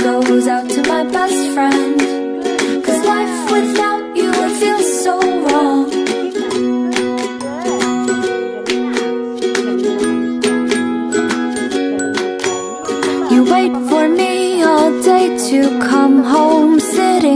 goes out to my best friend, 'cause life without you would feel so wrong. You wait for me all day to come home, sitting